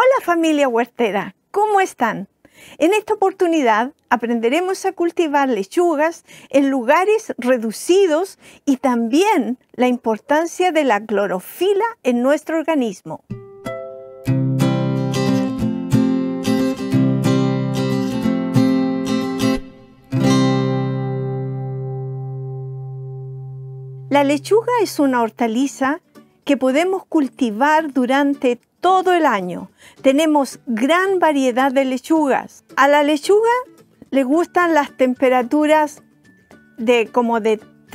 Hola familia huertera, ¿cómo están? En esta oportunidad aprenderemos a cultivar lechugas en lugares reducidos y también la importancia de la clorofila en nuestro organismo. La lechuga es una hortaliza que podemos cultivar durante todo el año. Tenemos gran variedad de lechugas. A la lechuga le gustan las temperaturas como de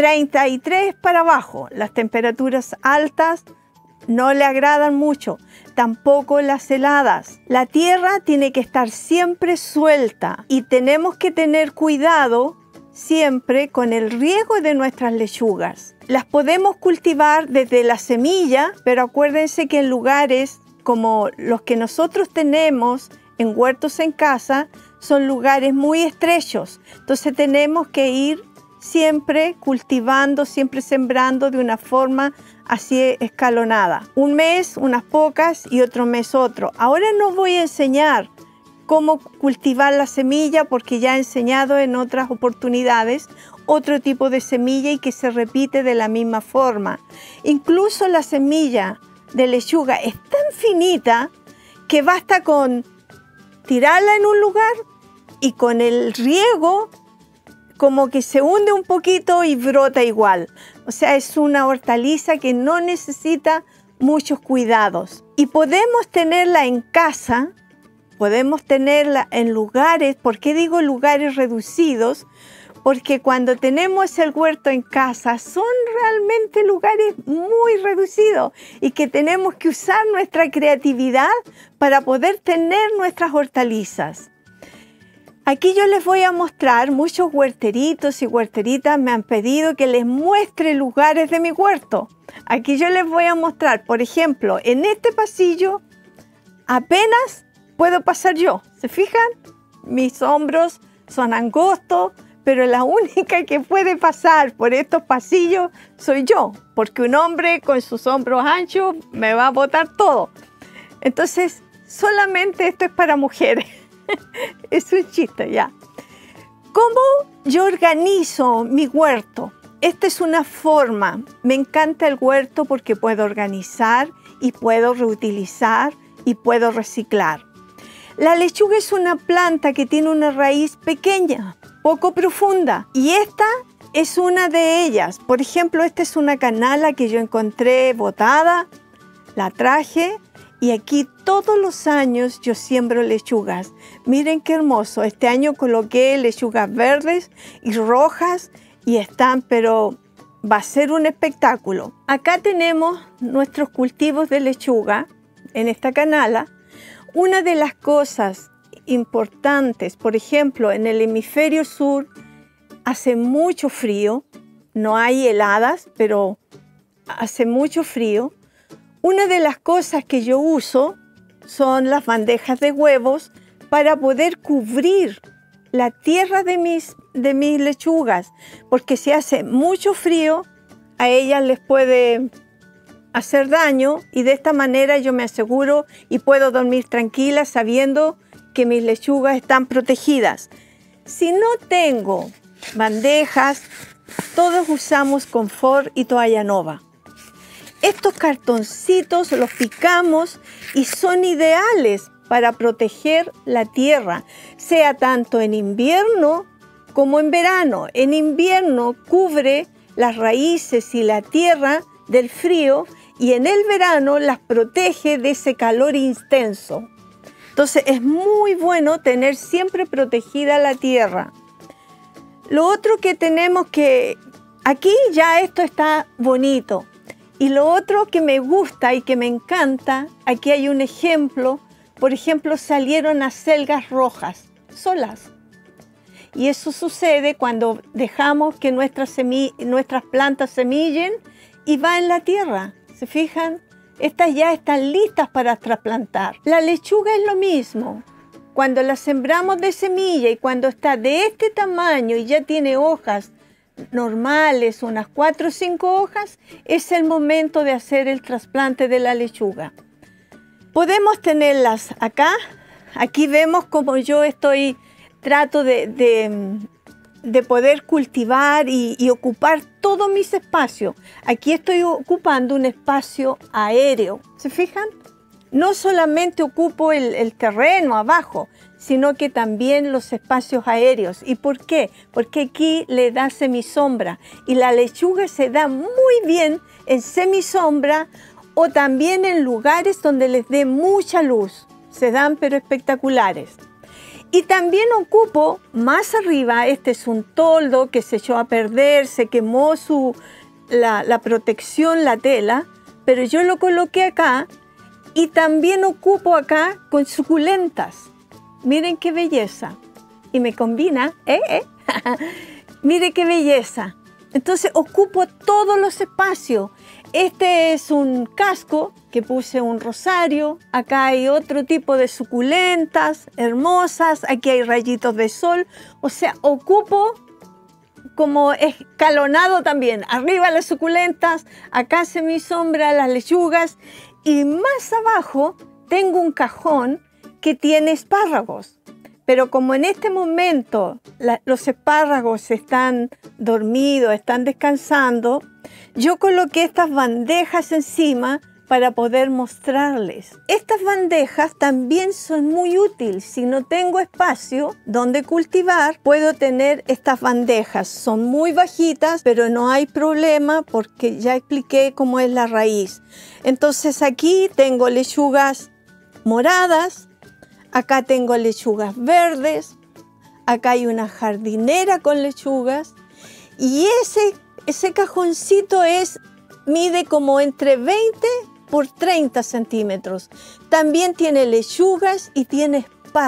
33 para abajo. Las temperaturas altas no le agradan mucho, tampoco las heladas. La tierra tiene que estar siempre suelta y tenemos que tener cuidado siempre con el riego de nuestras lechugas. Las podemos cultivar desde la semilla, pero acuérdense que en lugares como los que nosotros tenemos en huertos en casa, son lugares muy estrechos. Entonces tenemos que ir siempre cultivando, siempre sembrando de una forma así escalonada. Un mes unas pocas y otro mes otro. Ahora no voy a enseñar cómo cultivar la semilla porque ya he enseñado en otras oportunidades otro tipo de semilla y que se repite de la misma forma. Incluso la semilla de lechuga es tan finita que basta con tirarla en un lugar y con el riego como que se hunde un poquito y brota igual. O sea, es una hortaliza que no necesita muchos cuidados. Y podemos tenerla en casa, podemos tenerla en lugares. ¿Por qué digo lugares reducidos? Porque cuando tenemos el huerto en casa son realmente lugares muy reducidos y que tenemos que usar nuestra creatividad para poder tener nuestras hortalizas. Aquí yo les voy a mostrar, muchos huerteritos y huerteritas me han pedido que les muestre lugares de mi huerto. Aquí yo les voy a mostrar, por ejemplo, en este pasillo apenas puedo pasar yo. ¿Se fijan? Mis hombros son angostos, pero la única que puede pasar por estos pasillos soy yo, porque un hombre con sus hombros anchos me va a botar todo. Entonces, solamente esto es para mujeres. Es un chiste ya. ¿Cómo yo organizo mi huerto? Esta es una forma. Me encanta el huerto porque puedo organizar y puedo reutilizar y puedo reciclar. La lechuga es una planta que tiene una raíz pequeña, poco profunda, y esta es una de ellas. Por ejemplo, esta es una canala que yo encontré botada, la traje y aquí todos los años yo siembro lechugas. Miren qué hermoso. Este año coloqué lechugas verdes y rojas y están, pero va a ser un espectáculo. Acá tenemos nuestros cultivos de lechuga en esta canala. Una de las cosas importantes, por ejemplo, en el hemisferio sur hace mucho frío, no hay heladas, pero hace mucho frío. Una de las cosas que yo uso son las bandejas de huevos para poder cubrir la tierra de mis lechugas, porque si hace mucho frío, a ellas les puede hacer daño y de esta manera yo me aseguro y puedo dormir tranquila sabiendo que mis lechugas están protegidas. Si no tengo bandejas, todos usamos confort y toalla nova. Estos cartoncitos los picamos y son ideales para proteger la tierra, sea tanto en invierno como en verano. En invierno cubre las raíces y la tierra del frío y en el verano las protege de ese calor intenso. Entonces es muy bueno tener siempre protegida la tierra. Lo otro que tenemos que, aquí ya esto está bonito. Y lo otro que me gusta y que me encanta, aquí hay un ejemplo. Por ejemplo, salieron acelgas rojas, solas. Y eso sucede cuando dejamos que nuestras plantas semillen y va en la tierra. ¿Se fijan? Estas ya están listas para trasplantar. La lechuga es lo mismo. Cuando la sembramos de semilla y cuando está de este tamaño y ya tiene hojas normales, unas 4 o 5 hojas, es el momento de hacer el trasplante de la lechuga. Podemos tenerlas acá. Aquí vemos como yo trato de poder cultivar y ocupar todos mis espacios. Aquí estoy ocupando un espacio aéreo. ¿Se fijan? No solamente ocupo el terreno abajo, sino que también los espacios aéreos. ¿Y por qué? Porque aquí le da semisombra y la lechuga se da muy bien en semisombra o también en lugares donde les dé mucha luz. Se dan pero espectaculares. Y también ocupo más arriba, este es un toldo que se echó a perder, se quemó la protección, la tela, pero yo lo coloqué acá y también ocupo acá con suculentas. Miren qué belleza. Y me combina, Mire qué belleza. Entonces ocupo todos los espacios. Este es un casco que puse un rosario. Acá hay otro tipo de suculentas hermosas. Aquí hay rayitos de sol. O sea, ocupo como escalonado también. Arriba las suculentas, acá semisombra, las lechugas. Y más abajo tengo un cajón que tiene espárragos. Pero como en este momento los espárragos están dormidos, están descansando, yo coloqué estas bandejas encima para poder mostrarles. Estas bandejas también son muy útiles. Si no tengo espacio donde cultivar, puedo tener estas bandejas. Son muy bajitas, pero no hay problema porque ya expliqué cómo es la raíz. Entonces aquí tengo lechugas moradas, acá tengo lechugas verdes, acá hay una jardinera con lechugas y ese cajoncito mide como entre 20 por 30 centímetros. También tiene lechugas y tiene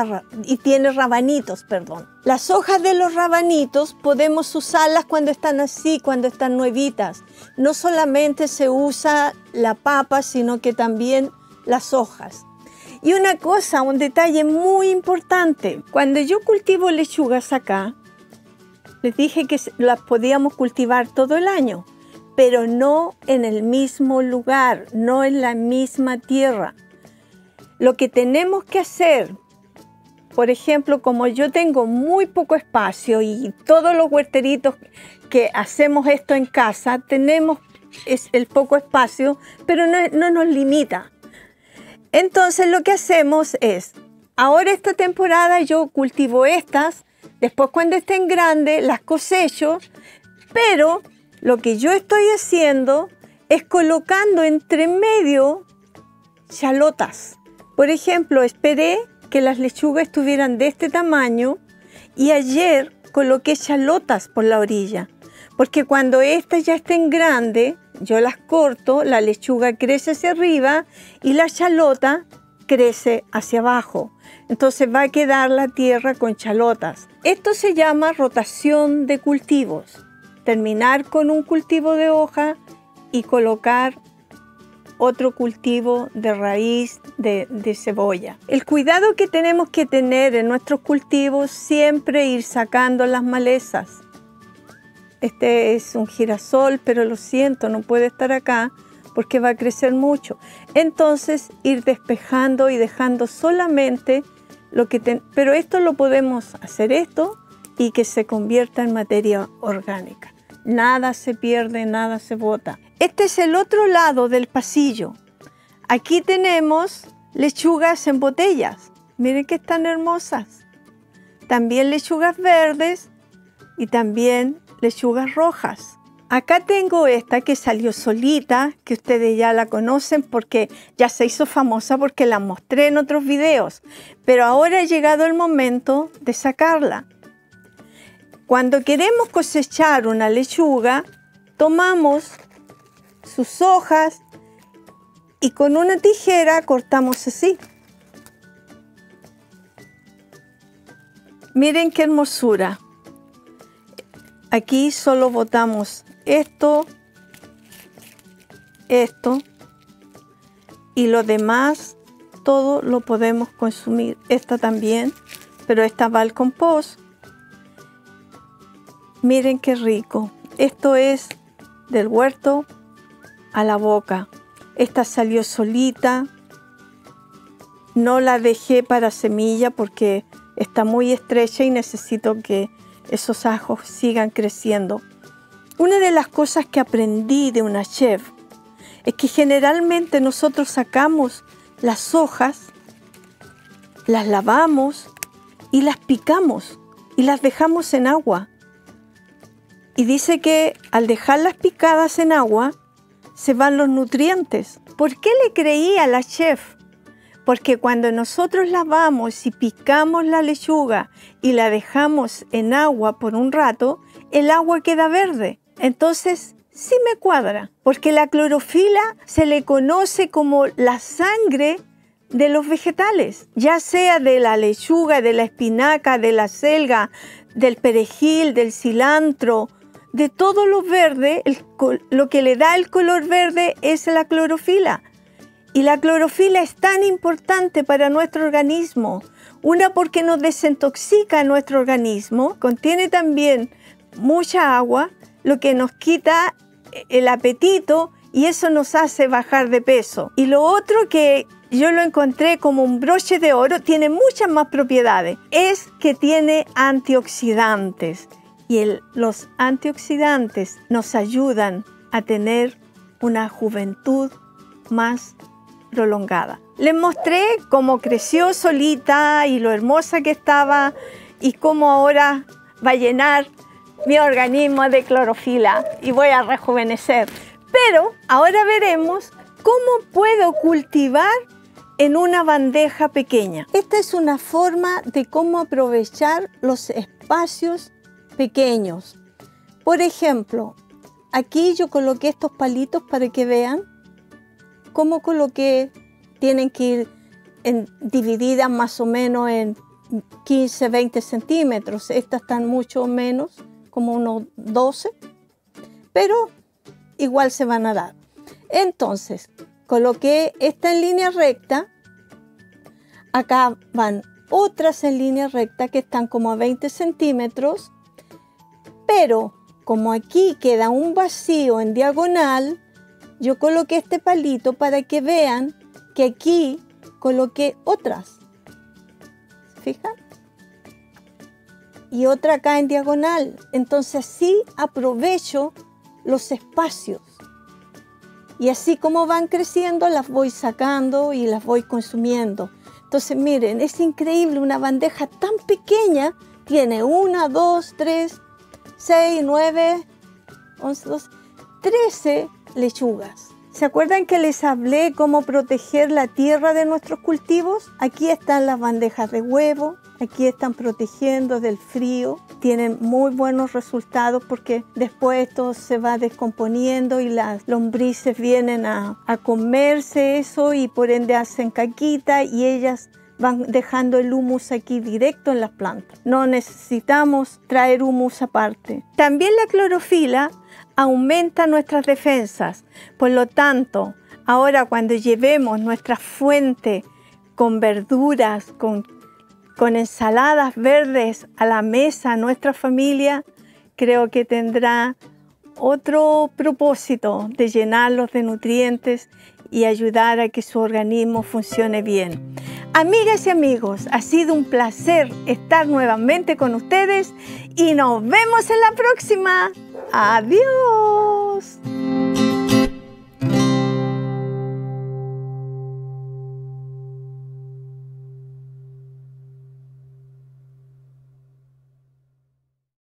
rabanitos, perdón. Las hojas de los rabanitos podemos usarlas cuando están así, cuando están nuevitas. No solamente se usa la papa, sino que también las hojas. Y una cosa, un detalle muy importante. Cuando yo cultivo lechugas acá, les dije que las podíamos cultivar todo el año, pero no en el mismo lugar, no en la misma tierra. Lo que tenemos que hacer, por ejemplo, como yo tengo muy poco espacio y todos los huerteritos que hacemos esto en casa, tenemos el poco espacio, pero no nos limita. Entonces lo que hacemos es, ahora esta temporada yo cultivo estas, después cuando estén grandes las cosecho, pero lo que yo estoy haciendo es colocando entre medio chalotas. Por ejemplo, esperé que las lechugas estuvieran de este tamaño y ayer coloqué chalotas por la orilla, porque cuando estas ya estén grandes, yo las corto, la lechuga crece hacia arriba y la chalota crece hacia abajo. Entonces va a quedar la tierra con chalotas. Esto se llama rotación de cultivos. Terminar con un cultivo de hoja y colocar otro cultivo de raíz de cebolla. El cuidado que tenemos que tener en nuestros cultivos, siempre ir sacando las malezas. Este es un girasol, pero lo siento, no puede estar acá porque va a crecer mucho. Entonces, ir despejando y dejando solamente lo que pero esto lo podemos hacer y que se convierta en materia orgánica. Nada se pierde, nada se bota. Este es el otro lado del pasillo. Aquí tenemos lechugas en botellas. Miren que están hermosas. También lechugas verdes y también lechugas rojas. Acá tengo esta que salió solita, que ustedes ya la conocen porque ya se hizo famosa porque la mostré en otros videos. Pero ahora ha llegado el momento de sacarla. Cuando queremos cosechar una lechuga, tomamos sus hojas y con una tijera cortamos así. Miren qué hermosura. Aquí solo botamos esto y lo demás todo lo podemos consumir. Esta también, pero esta va al compost. Miren qué rico. Esto es del huerto a la boca. Esta salió solita no la dejé para semilla porque está muy estrecha y necesito que esos ajos sigan creciendo. Una de las cosas que aprendí de una chef es que generalmente nosotros sacamos las hojas, las lavamos y las picamos y las dejamos en agua. Y dice que al dejarlas picadas en agua se van los nutrientes. ¿Por qué le creí a la chef? Porque cuando nosotros lavamos y picamos la lechuga y la dejamos en agua por un rato, el agua queda verde. Entonces, sí me cuadra, porque la clorofila se le conoce como la sangre de los vegetales, ya sea de la lechuga, de la espinaca, de la selga, del perejil, del cilantro, de todo lo verde. Lo que le da el color verde es la clorofila. Y la clorofila es tan importante para nuestro organismo. Una, porque nos desintoxica nuestro organismo, contiene también mucha agua, lo que nos quita el apetito y eso nos hace bajar de peso. Y lo otro que yo lo encontré como un broche de oro, tiene muchas más propiedades, es que tiene antioxidantes. Y los antioxidantes nos ayudan a tener una juventud más prolongada. Les mostré cómo creció solita y lo hermosa que estaba y cómo ahora va a llenar mi organismo de clorofila y voy a rejuvenecer. Pero ahora veremos cómo puedo cultivar en una bandeja pequeña. Esta es una forma de cómo aprovechar los espacios pequeños. Por ejemplo, aquí yo coloqué estos palitos para que vean cómo coloqué. Tienen que ir divididas más o menos en 15, 20 centímetros. Estas están mucho menos, como unos 12, pero igual se van a dar. Entonces, coloqué esta en línea recta. Acá van otras en línea recta que están como a 20 centímetros. Pero como aquí queda un vacío en diagonal, yo coloqué este palito para que vean que aquí coloqué otras. ¿Se fijan? Y otra acá en diagonal. Entonces sí aprovecho los espacios. Y así como van creciendo, las voy sacando y las voy consumiendo. Entonces miren, es increíble, una bandeja tan pequeña tiene 1, 2, 3, 6, 9, 11, 12, 13 lechugas. ¿Se acuerdan que les hablé cómo proteger la tierra de nuestros cultivos? Aquí están las bandejas de huevo, aquí están protegiendo del frío. Tienen muy buenos resultados porque después esto se va descomponiendo y las lombrices vienen a comerse eso y por ende hacen caquita y ellas van dejando el humus aquí directo en las plantas. No necesitamos traer humus aparte. También la clorofila aumenta nuestras defensas. Por lo tanto, ahora cuando llevemos nuestra fuente con verduras, con ensaladas verdes a la mesa, nuestra familia, creo que tendrá otro propósito de llenarlos de nutrientes y ayudar a que su organismo funcione bien. Amigas y amigos, ha sido un placer estar nuevamente con ustedes y nos vemos en la próxima. ¡Adiós!